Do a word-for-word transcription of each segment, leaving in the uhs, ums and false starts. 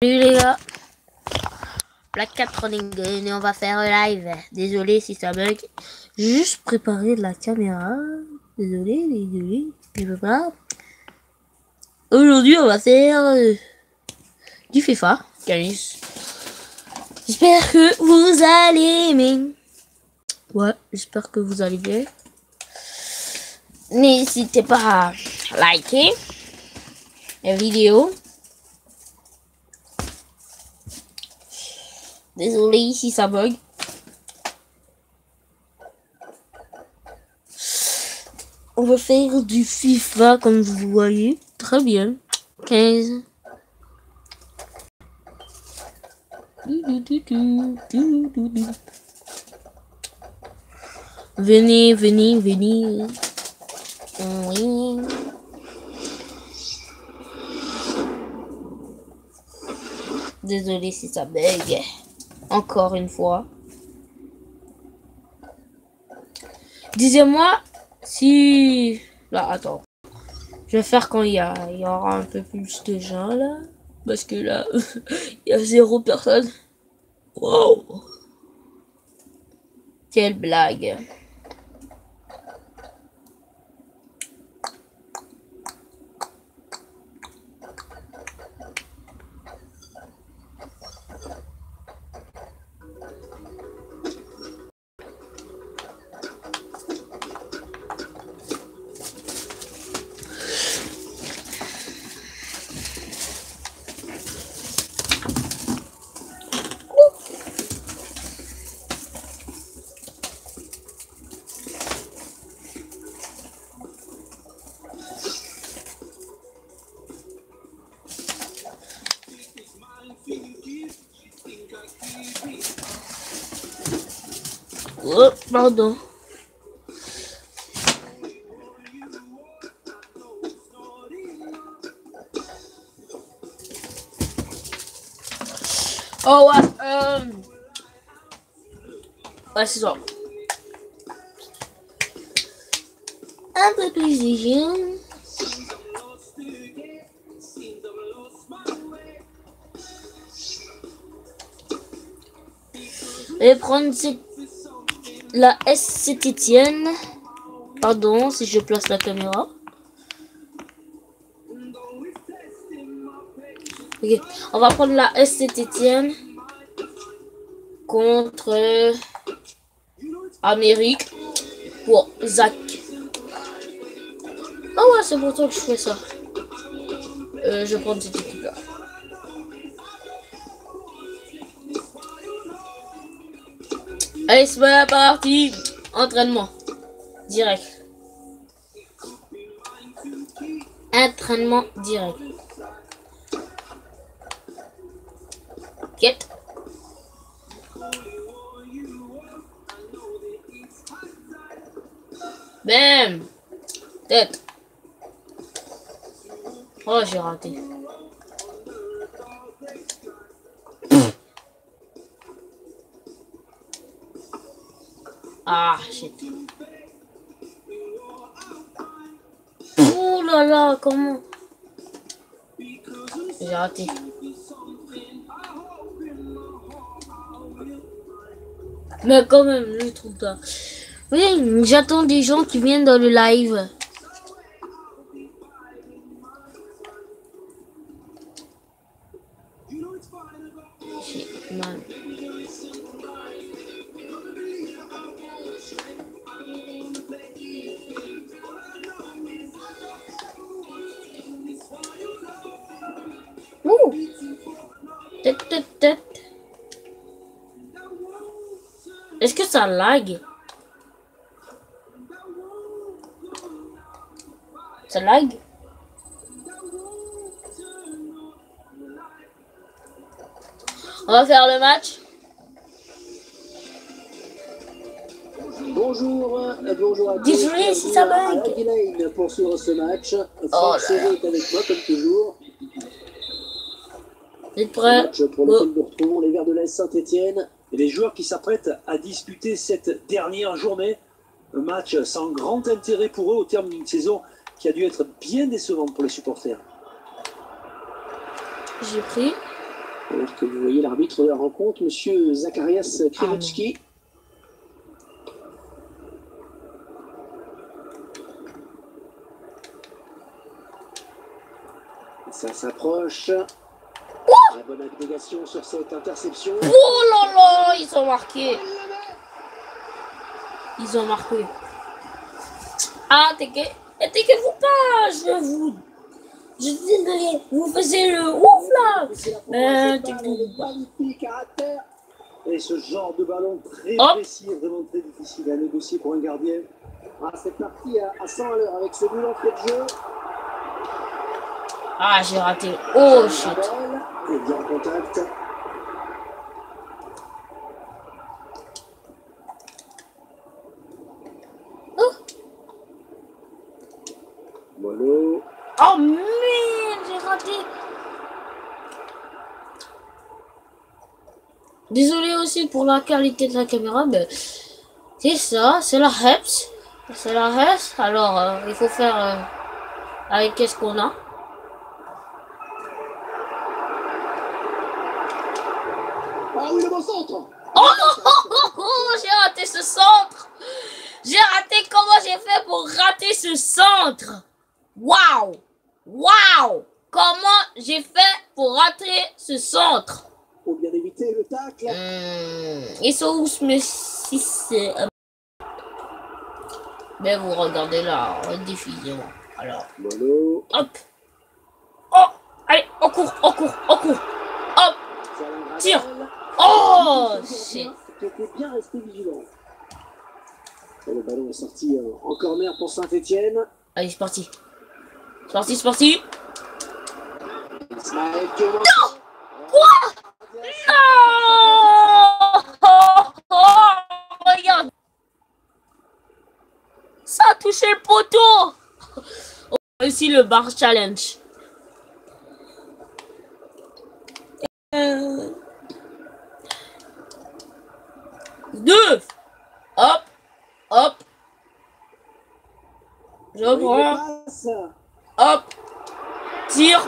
Salut les gars, Black Cat Running Gun et on va faire un live. Désolé si ça bug. J'ai juste préparé la caméra. Désolé, désolé, je peux pas. Aujourd'hui on va faire euh, du FIFA quinze. J'espère que vous allez aimer. Ouais, j'espère que vous allez bien. N'hésitez pas à liker la vidéo. Désolé si ça bug. On va faire du FIFA comme vous voyez. Très bien. quinze. Venez, venez, venez. Oui. Désolé si ça bug. Encore une fois. Disez-moi si... Là, attends. Je vais faire quand il y, a... il y aura un peu plus de gens, là. Parce que là, il y a zéro personne. Wow. Quelle blague. Oh, pardon. Oh, ouais, euh... ouais, c'est ça. Un peu plus d'hygiène. Je vais prendre la S Saint-Étienne. Pardon si je place la caméra. Okay. On va prendre la S Saint-Étienne contre Amérique pour Zach. Ah oh ouais, c'est pour toi que je fais ça. Euh, je vais prendre cette équipe là. Allez, c'est parti. Entraînement. Direct. Entraînement direct. Get. Bam. Tête. Oh, j'ai raté. Ah, shit. Oh là là, comment? J'ai raté. Mais quand même, je trouve ça. Oui, j'attends des gens qui viennent dans le live. J'ai mal. Ouh. Tête, tête, tête. Est-ce que ça lag? Ça lag? On va faire le match. Bonjour, euh, bonjour à tous. Désolé si ça bug. Pour suivre ce match. Oh Franck est avec moi comme toujours. Vous êtes prêts? Match pour lequel nous retrouvons les Verts de l'Est Saint-Étienne et les joueurs qui s'apprêtent à disputer cette dernière journée. Un match sans grand intérêt pour eux au terme d'une saison qui a dû être bien décevante pour les supporters. J'ai pris. Alors que vous voyez l'arbitre de la rencontre, monsieur Zacharias Krivotski. Ça s'approche. Oh, la bonne abnégation sur cette interception. oh là là, ils ont marqué. Ils ont marqué. Ah, t'es que... T'inquiète-vous pas, je vous... Je dis, vous faisiez le ouf là. Mais t'inquiète pas. Et ce genre de ballon très Hop. précis est vraiment très difficile à négocier pour un gardien. Ah, c'est parti à, à cent à l'heure avec ce but d'entrée de jeu. Ah, j'ai raté. Oh shit. Et bien en contact. Oh, Molo. oh merde, j'ai raté. Désolé aussi pour la qualité de la caméra, mais c'est ça, c'est la Heps. C'est la Heps, alors euh, il faut faire euh, avec qu'est-ce qu'on a. Ah oui, le bon centre. Oh, oh, oh, oh, j'ai raté ce centre. J'ai raté, comment j'ai fait pour rater ce centre? Waouh. Waouh. Comment j'ai fait pour rater ce centre? Pour bien éviter le tacle. Hum, ils sont où mes six euh... Mais vous regardez là, diffusion. Alors, Molo. hop. Oh, allez, on court, on court, on court. Hop, tire. Oh, shit. Qui était bien resté vigilant. Et le ballon est sorti euh, en corner pour Saint-Etienne. Allez, c'est parti. C'est parti, c'est parti. Ismaël Kouan. Non. Quoi? Non. Oh, oh, regarde. Ça a touché le poteau. Oh, aussi le bar challenge. Euh... Deux. Hop. Hop. Je prends. Hop. Tire.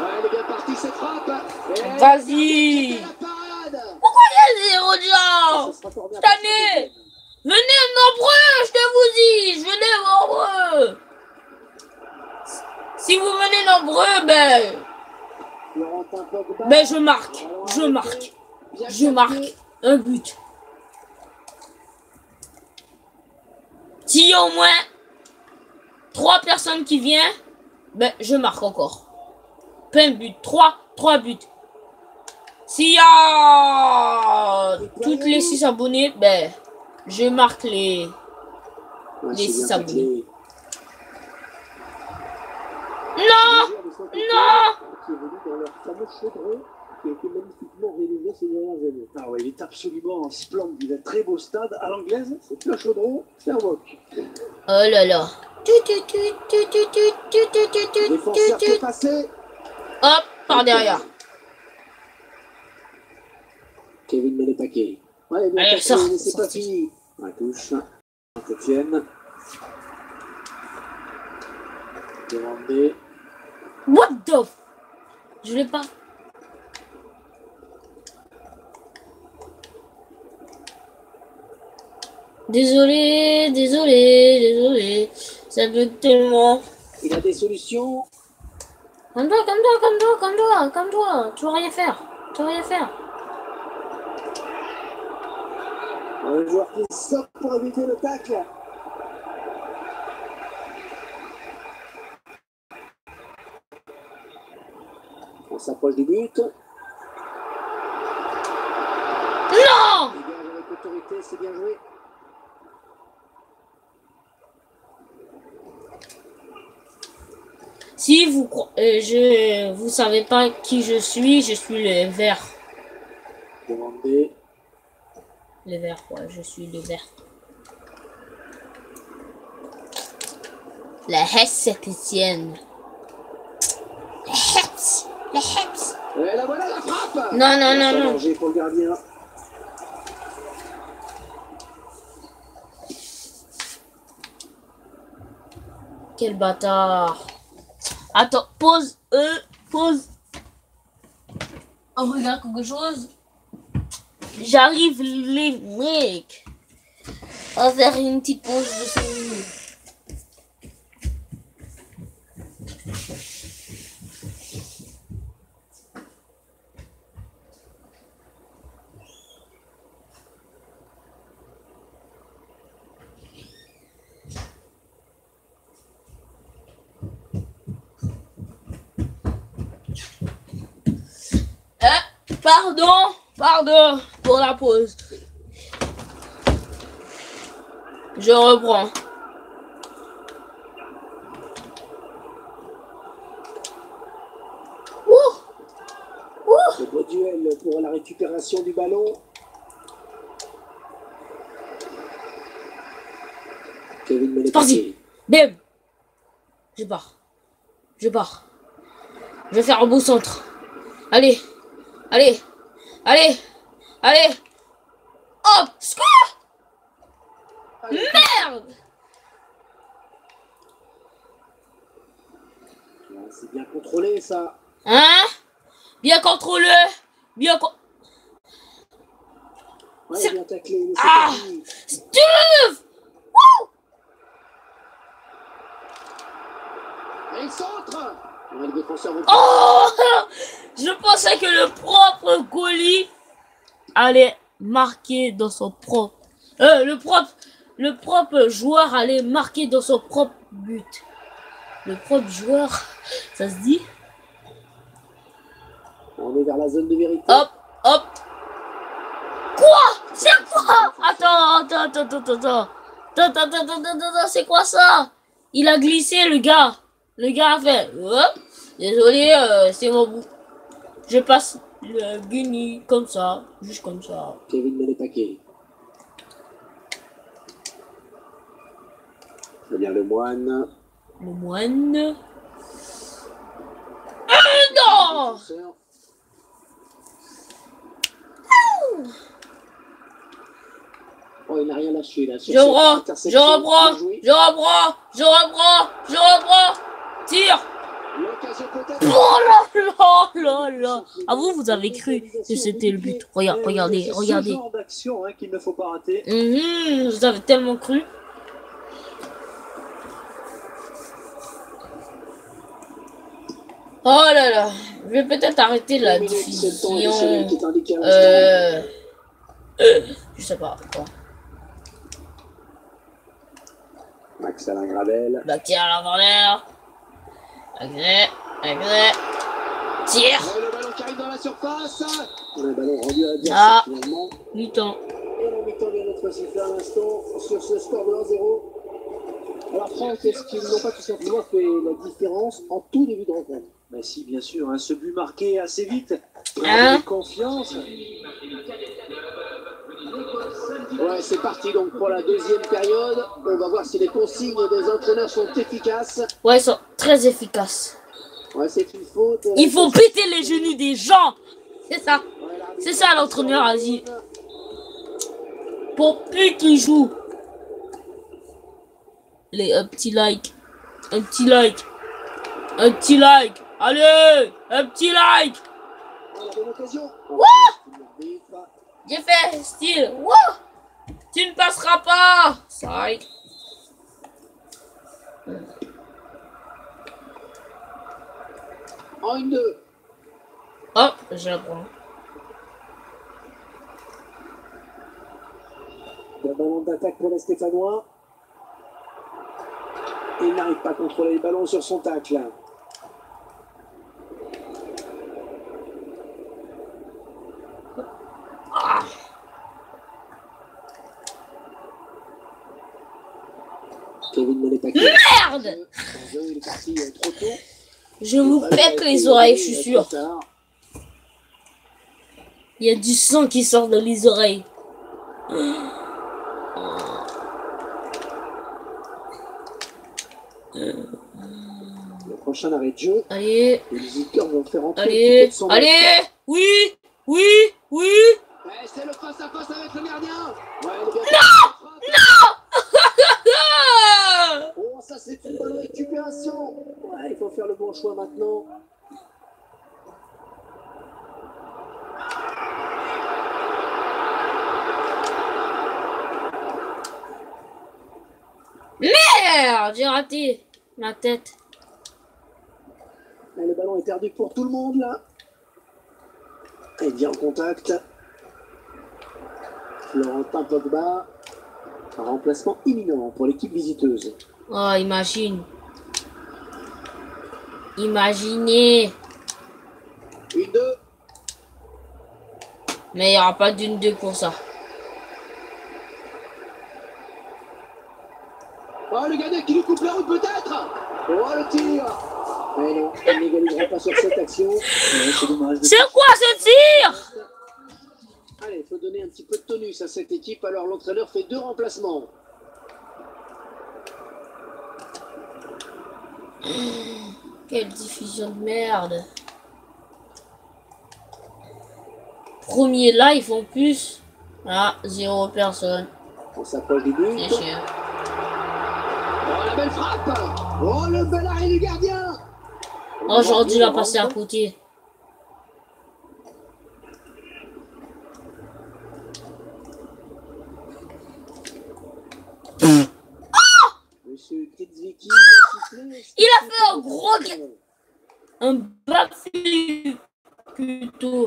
Vas-y. Pourquoi il y a zéro déjà? Cette année. Venez nombreux, je te vous dis. Venez nombreux. Si vous venez nombreux, ben... Ben je marque. Je marque. Je marque un but. S'il y a au moins trois personnes qui viennent, ben je marque encore. Plein de buts. Trois. Trois buts. S'il y a toutes les six abonnés, ben je marque les, les six abonnés. Non! Non! Qui a été magnifiquement rénové ces dernières années. Ah ouais, il est absolument splendide. Un très beau stade à l'anglaise. C'est le chaudron, c'est un wok. Oh là là. Défenseur qui est passé. Hop, par derrière. Kevin Meletake. Ouais, bien allez, sort. C'est pas fini. La touche. Saint-Etienne. Demandé. What the? Je l'ai pas. Désolé, désolé, désolé. Ça bug tellement. Il a des solutions. Comme toi, comme toi, comme toi, comme toi, comme toi. Tu vas rien faire. Tu vas rien faire. Un joueur qui sort pour éviter le tacle. On s'approche du but. Non! Avec autorité, c'est bien joué. Si vous euh, je vous savez pas qui je suis, je suis le vert. Demandé. Le vert, ouais, je suis le vert. La Hesse Saint-Etienne. La Hesse, la Hesse. Et la voilà la frappe. Non, non, non, non. Danger pour le gardien. Quel bâtard. Attends, pause, euh, pause. On regarde quelque chose. J'arrive les mecs. On va faire une petite pause de cinq minutes. Euh, pardon, pardon pour la pause. Je reprends. Ouh. Ouh. Le beau duel pour la récupération du ballon. Kevin Menet. Vas-y. Bim. Je pars. Je pars. Je vais faire un beau centre. Allez. Allez. Allez. Allez. Hop. Score. Merde. C'est bien contrôlé ça. Hein? Bien contrôlé. Bien con... Ouais, bien taclé. Ah. Steve. Wouh. Et centre. Ouais, le défenseur. Oh. Je pensais que le propre goalie allait marquer dans son propre... Euh, le propre... Le propre joueur allait marquer dans son propre but. Le propre joueur, ça se dit? On est vers la zone de vérité. Hop, hop. Quoi? C'est quoi? Attends, attends, attends, attends, attends. Attends, attends, attends, attends, attends, c'est quoi ça? Il a glissé, le gars. Le gars a fait... Hop. Désolé, euh, c'est mon bout. Je passe le Guinea comme ça, juste comme ça. Kevin Menet. Bien le moine. Le moine. Ah non! Oh, il n'a rien lâché là. Je reprends, je reprends, je reprends, je reprends, je reprends. Tire. Oh là là là là. Ah vous, vous avez cru que c'était le but. Regarde, regardez, regardez. C'est ce genre d'action hein, qu'il ne faut pas rater. Mmh, vous avez tellement cru. Oh là là, je vais peut-être arrêter la diffusion. Euh, euh, je sais pas. Attends. Max Alain Gravel. Bactier à l'envers. Agré, agré. Tire. Ouais, le ballon qui arrive dans la surface. Le ballon rendu à l'adversaire Ah, finalement. mi-temps. Et la mi-temps vient d'être sifflée à l'instant sur ce score de un zéro. Alors Franck, est-ce qu'ils n'ont pas tout simplement fait la différence en tout début de rencontre? Bah si, bien sûr, hein, ce but marqué assez vite. Hein? Confiance. Ouais, c'est parti donc pour la deuxième période. On va voir si les consignes des entraîneurs sont efficaces. Ouais, ils sont très efficaces. Ouais, c'est une faute. Il faut péter les genoux des gens. C'est ça. C'est ça l'entraîneur a dit. Pour plus qu'ils jouent. Les, un petit like. Un petit like. Un petit like. Allez, un petit like. Wouh! J'ai fait style. Wouh! Tu ne passeras pas. Psych. En une deux. Hop, je la prends. Le ballon d'attaque pour les Stéphanois. Il n'arrive pas à contrôler le ballon sur son tacle. Ah. Kevin Menet. Merde! Il est parti trop tôt. Je vous pète les oreilles, je suis sûr. Il y a du sang qui sort de les oreilles. Le prochain arrêt de jeu. Allez. Les visiteurs vont faire entrer. Allez. Allez. Oui. Oui. Oui. Ouais, c'est le face à face avec le gardien. Ouais, le gardien. Non. Non. Oh, ça c'est une bonne récupération. Ouais, il faut faire le bon choix maintenant. merde, j'ai raté ma tête. Et le ballon est perdu pour tout le monde là. Et bien en contact. Florentin Pogba. Un remplacement imminent pour l'équipe visiteuse. Oh, imagine. Imaginez. Une deux. Mais il n'y aura pas d'une deux pour ça. Oh, le gardien qui lui coupe la route peut-être. Oh, le tir. Mais non, il n'égalisera pas sur cette action. C'est dommage. C'est quoi ce tir? Allez, il faut donner un petit peu de tonus à cette équipe. Alors l'entraîneur fait deux remplacements. Quelle diffusion de merde. Premier là, ils font plus. Ah, zéro personne. On s'approche du but. C'est chiant. Oh, la belle frappe. Oh, le bel arrêt du gardien. Aujourd'hui, il va passer à côté. Monsieur Kidziki, il a fait un gros... Un backflip plutôt.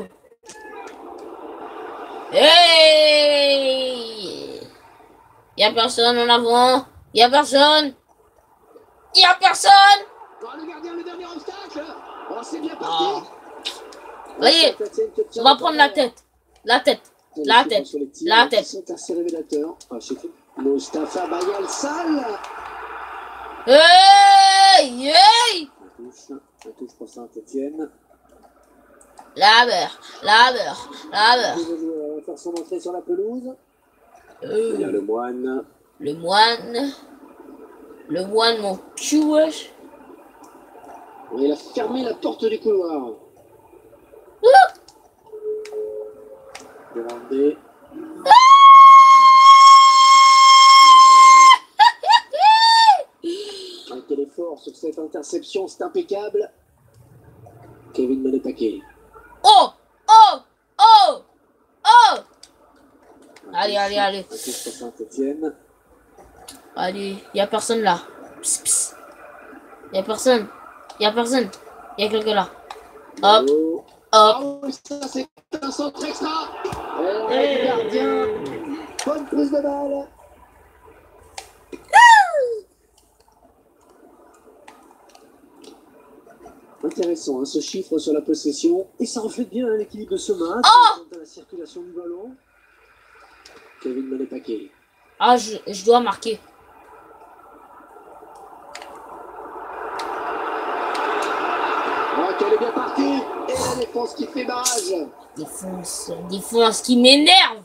Hey! Il y a personne en avant. Il y a personne. Il y a personne. Oh, le gardien, le dernier obstacle. Oh, c'est bien parti. Oh. Voyez, on va prendre la tête. La tête. La tête. La tête. C'est assez révélateur. Ah, Mostafa Bayal Sall. Hey! Hey! Un touche, un touche pour Saint-Etienne. La beurre, la beurre, la beurre. Il va faire son entrée sur la pelouse. Euh, Il y a le moine. le moine. Le moine, mon cul, wesh. Il a fermé la porte du couloir. Demandé. Un téléfort sur cette interception, c'est impeccable. Kevin Manet-Paquet. Oh! Oh! Oh! Oh! Allez, allez, allez. Un touche pour Saint-Etienne. Allez, y a personne là. Psst, psst. Y a personne. Y a personne. Y a quelqu'un là. Hop. Oh. Hop. Oh, ça c'est un centre extra. Et le gardien. Bonne prise de balle. Intéressant, hein, ce chiffre sur la possession. Et ça reflète bien hein, l'équilibre de ce match. Oh Quant à la circulation du ballon. Kevin Manet-Paquet. Ah, je, je dois marquer. Oh, qu'elle est bien partie. Et la défense qui fait barrage. Défonce, défonce qui m'énerve.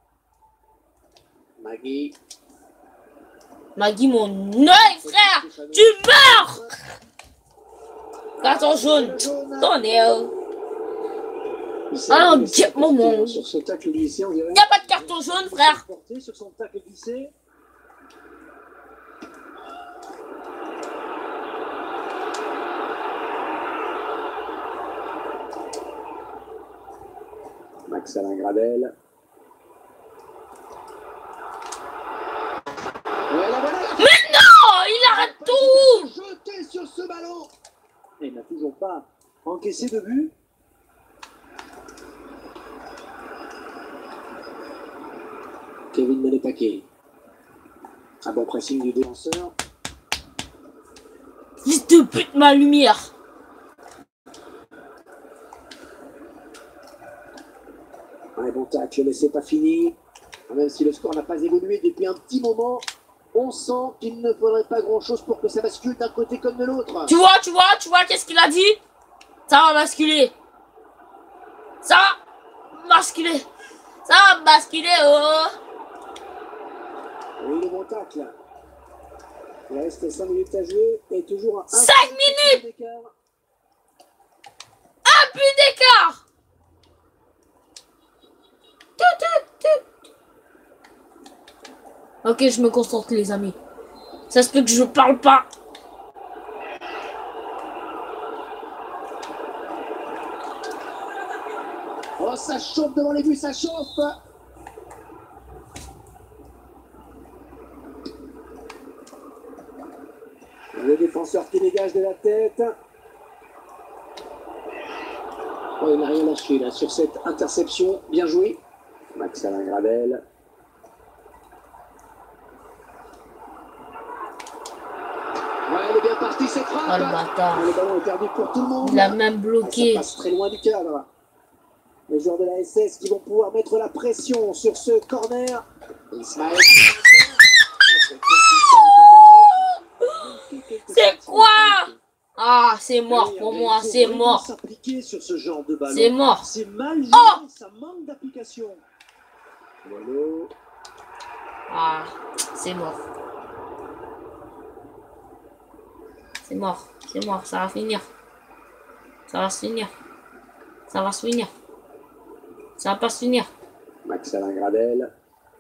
Magui. Magui, mon œil, frère. Tu meurs. Carton jaune. Tonnerre. Ah, get moment. Sur ce tacle glissé, on dirait. Y a pas de carton jaune, frère. Sur son tacle glissé. Max Alain Gradel. Ouais, la voilà. Mais non, il arrête tout. Jeté sur ce ballon. Et il n'a toujours pas encaissé de but. Kevin Manet-Paquet. Un bon pressing du défenseur. Fils de pute, ma lumière. Un bon tacle, mais c'est pas fini. Même si le score n'a pas évolué depuis un petit moment, on sent qu'il ne faudrait pas grand-chose pour que ça bascule d'un côté comme de l'autre. Tu vois, tu vois, tu vois, qu'est-ce qu'il a dit? Ça va basculer. Ça va basculer. Ça va basculer, oh. Oui, le bon tacle. Il reste cinq minutes à jouer et toujours un cinq minutes d'écart. Un but d'écart. Ok, je me concentre, les amis. Ça se peut que je parle pas. Oh, ça chauffe devant les buts, ça chauffe. Le défenseur qui dégage de la tête. Oh, il n'a rien lâché là sur cette interception. Bien joué. Max-Alain Gradel. Ouais, elle est bien partie cette frappe. Oh le bâtard. Le ballon est perdu pour tout le monde. Il a même bloqué. Ça passe très loin du cadre. Les joueurs de la S S qui vont pouvoir mettre la pression sur ce corner. Ismaël. C'est quoi? Ah, c'est mort pour moi, c'est mort. C'est mort. C'est mal joué, Oh, ça manque d'application. Voilà. ah, c'est mort. C'est mort, c'est mort, ça va finir. Ça va se finir. Ça va se finir. Ça va pas se finir. Max-Alain Gradel.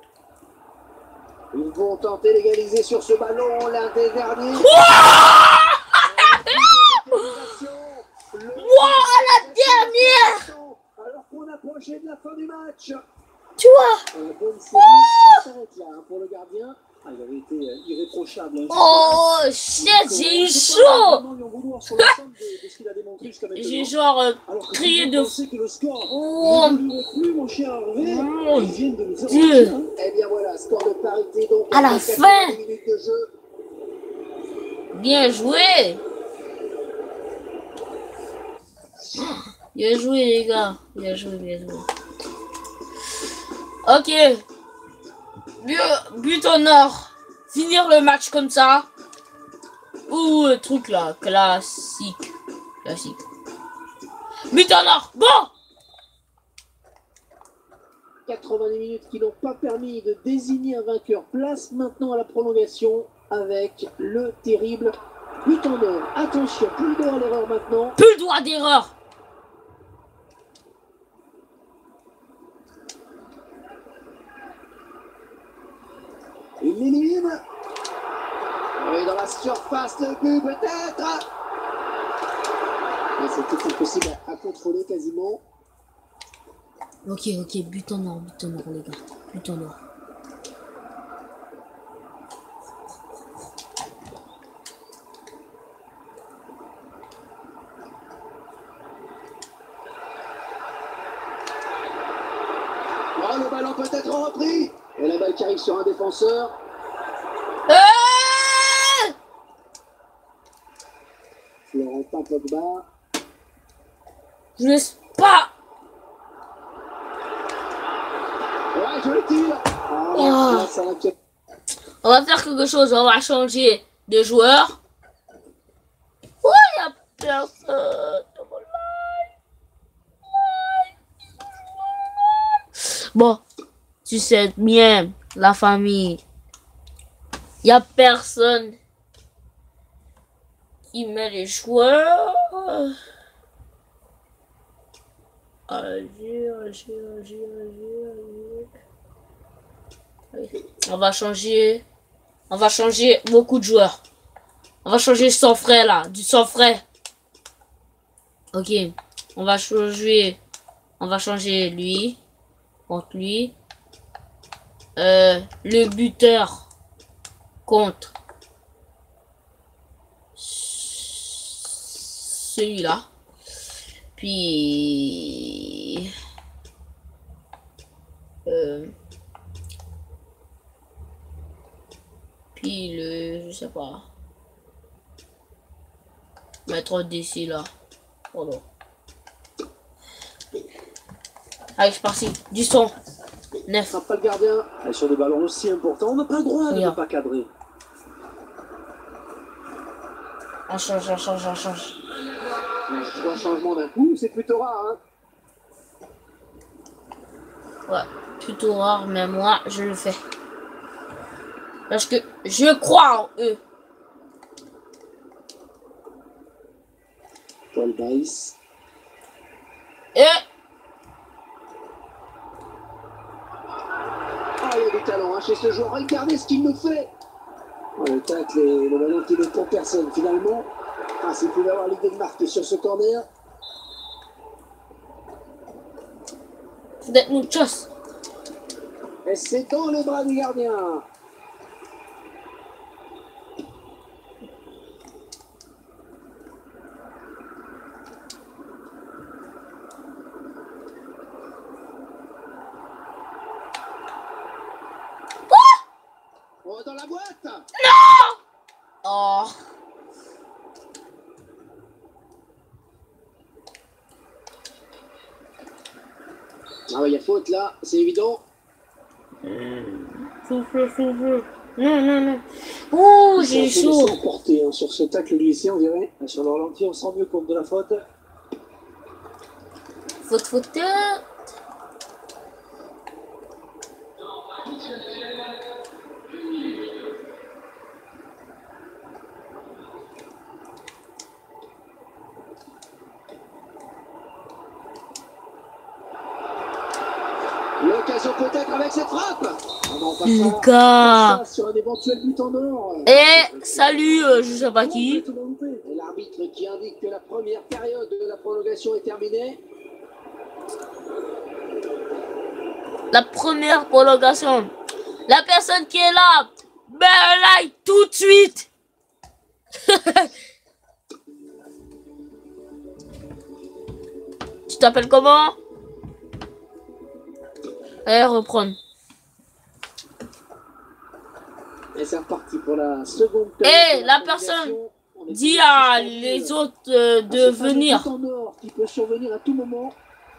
Ils vont tenter d'égaliser sur ce ballon, l'un des derniers. Wow, la dernière. Alors qu'on approchait de la fin du match. Tu vois? La bonne série qui s'arrête là hein, pour le gardien. Ah, il avait été euh, irréprochable. Hein, Oh, shit, j'ai eu chaud. J'ai genre euh, crié de fou. Oh, mon Dieu. Eh bien voilà, score de parité donc. À la fin. minutes de jeu. Bien joué. Bien joué, les gars. Bien joué, bien joué. Ok. But, but au nord. Finir le match comme ça. Ouh, le truc là. Classique. Classique. But au nord. Bon. quatre-vingt-dix minutes qui n'ont pas permis de désigner un vainqueur. Place maintenant à la prolongation avec le terrible but en or. Attention, plus le droit à l'erreur maintenant. Plus le droit d'erreur. Il l'élimine. Et dans la surface, le but peut-être. Mais c'est tout impossible à, à contrôler quasiment. Ok, ok, but en or, but en or, les gars. But en or. Oh, le ballon peut être repris. Et la balle qui arrive sur un défenseur. Euh Florentin Pogba. Je laisse pas. Ouais, je le tire. Ah, Oh. là, ça l'inquiète. On va faire quelque chose, on va changer de joueur. Oh, il y a personne. Bon, tu sais bien, la famille. Il y a personne qui met les joueurs. Allez, allez, allez, allez, allez. On va changer. On va changer beaucoup de joueurs. On va changer son frère là, du son frère. Ok, on va changer. On va changer lui contre lui. Euh, le buteur contre celui-là. Puis euh, puis le, je sais pas, mettre d'ici là. Pardon. Allez, je suis parti. Du son. Neuf. Pas le gardien. Et sur des ballons aussi importants, on n'a pas le droit de ne Regarde. pas cadrer. On change, on change, on change. Trois changements d'un coup, c'est plutôt rare. Hein. Ouais, plutôt rare, mais moi, je le fais. Parce que je crois en eux. Paul Baïs. Et Ah, il y a du talent hein, chez ce joueur. Regardez ce qu'il nous fait. Oh, le tacle et le ballon qui ne pour personne finalement. Ah, s'il pouvait avoir l'idée de marquer sur ce corner. peut-être muchos. Et c'est dans les bras du gardien. dans la boîte. Non. Oh. Ah ouais, il y a faute là, c'est évident. Souffle, souffle. Non, non, non. Ouh, j'ai Ils sont chaud. laissés emporter, hein, sur ce tacle glissé, on dirait. Sur le ralenti, on sent mieux compte de la faute. Faute, faute. L'occasion peut-être avec cette frappe. Ah non, pas Lucas. ça, sur un éventuel but en or. Eh, salut, euh, je sais pas qui. Et l'arbitre qui indique que la première période de la prolongation est terminée. La première prolongation. La personne qui est là, ben un like tout de suite. Tu t'appelles comment? Allez, reprendre. Et c'est reparti pour la seconde période. Eh, la la personne dit à les autres euh, de venir. En or qui peut survenir à tout moment.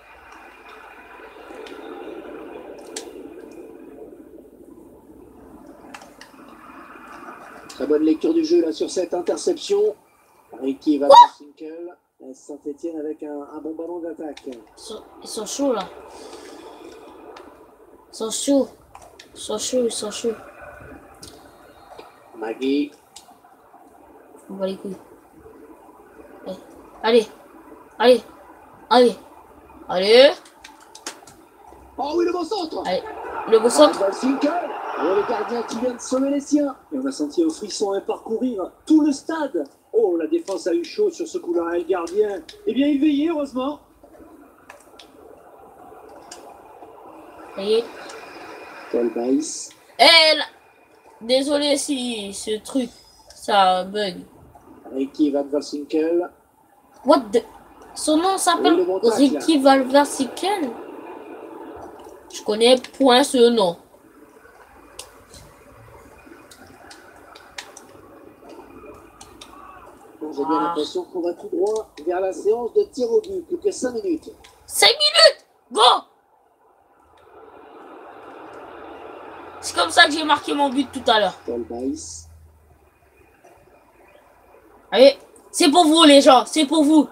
Très bonne lecture du jeu là sur cette interception. Ricky va Sinkel. Saint-Etienne avec un, un bon ballon d'attaque. Ils sont, ils sont chauds là. Ils sont chauds. Ils sont chauds, ils sont chauds. Magui. On va les couilles. Allez. Allez. Allez. Allez. Oh oui, le bon centre. Allez. Le beau centre. Ah, oh, le gardien qui vient de sauver les siens. Et on a senti au frisson à parcourir tout le stade. Oh, la défense a eu chaud sur ce coup-là. Et le gardien, eh bien, il veillait, heureusement. Allez. Paul Baïs. Eh là. Désolé si ce truc, ça bug. Ricky Van Valsinkel. What the... Son nom s'appelle oui, Ricky Van Valsinkel. Je connais point ce nom. J'ai bien l'impression qu'on va tout droit vers la séance de tir au but. Plus que cinq minutes. cinq minutes. Go. C'est comme ça que j'ai marqué mon but tout à l'heure. Paul Baïs. Allez, c'est pour vous les gens, c'est pour vous.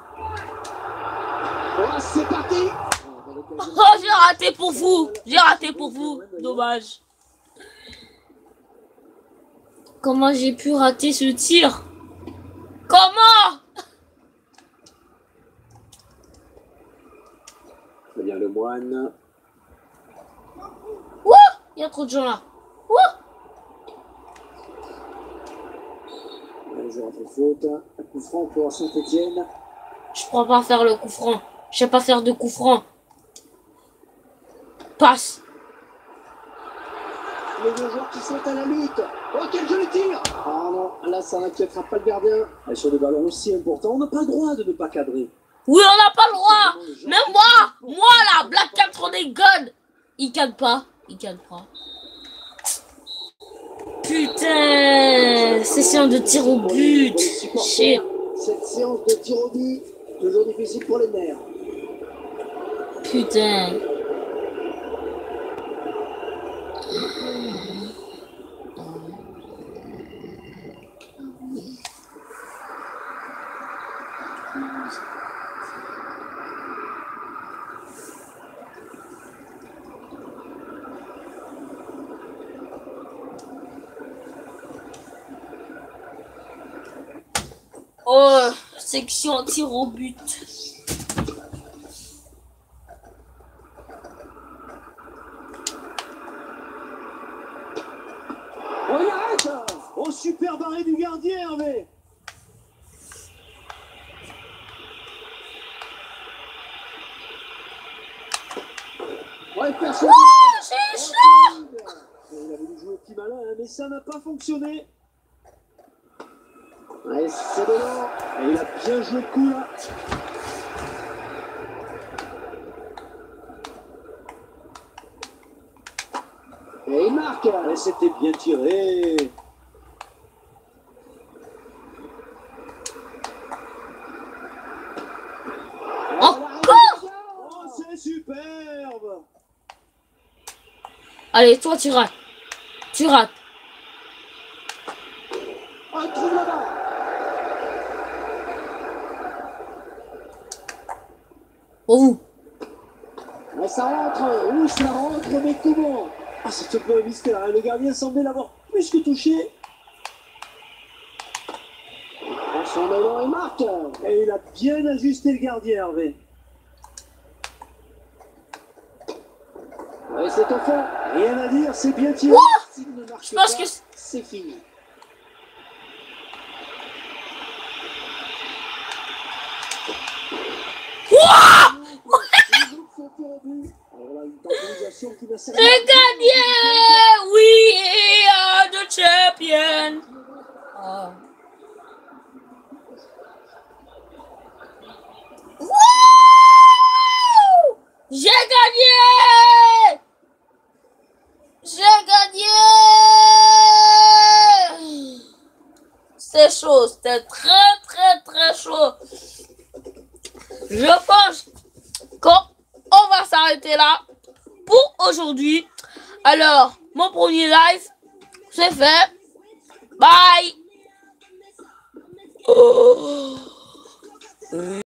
Oh, c'est parti. Oh, j'ai raté pour vous. J'ai raté pour vous. Dommage. Comment j'ai pu rater ce tir? Comment? Très bien, le moine. Ouh, il y a trop de gens là. Ouh. Le joueur a fait faute. Un coup franc pour Saint-Etienne. Je ne crois pas faire le coup franc. Je sais pas faire de coup franc. Passe. Les deux joueurs qui sont à la lutte. Oh, quel joli tir! Ah non, là, ça n'inquiétera pas le gardien. Et sur des ballons aussi importants, on n'a pas le droit de ne pas cadrer. Oui, on n'a pas le droit. Même moi, moi là, Black quatre des guns. Il cadre pas. Il cadre pas. Putain, session de tir au but. Shit. Cette séance de tir au but, toujours difficile pour les nerfs. Putain. Oh, section tir au but. On y arrête. Oh, super barré du gardien, Hervé. Ouais, personne. Oh, c'est chaud. Il a voulu jouer au petit malin, hein, mais ça n'a pas fonctionné. Ouais, c'est dedans. Et il a bien joué le coup là. Et il marque. Et c'était bien tiré. Encore. Oh, c'est superbe. Allez, toi, tu rates. Tu rates. Oh, il trouve là-bas. Pour vous. Et ça rentre. Oui, ça rentre, mais comment? Ah, c'est un peu un mystère. Le gardien semblait l'avoir plus que touché. Ah, son élan et marque. Et il a bien ajusté le gardien, Hervé. Ouais, c'est au fond. Rien à dire, c'est bien tiré. S'il ne marque Je pense pas, que c'est fini. j'ai gagné. We are the champion. Oh. Wouh! J'ai gagné! J'ai gagné! C'est chaud, c'était très très très chaud. Je pense qu'on va s'arrêter là pour aujourd'hui. Alors, mon premier live, c'est fait. Bye! Oh.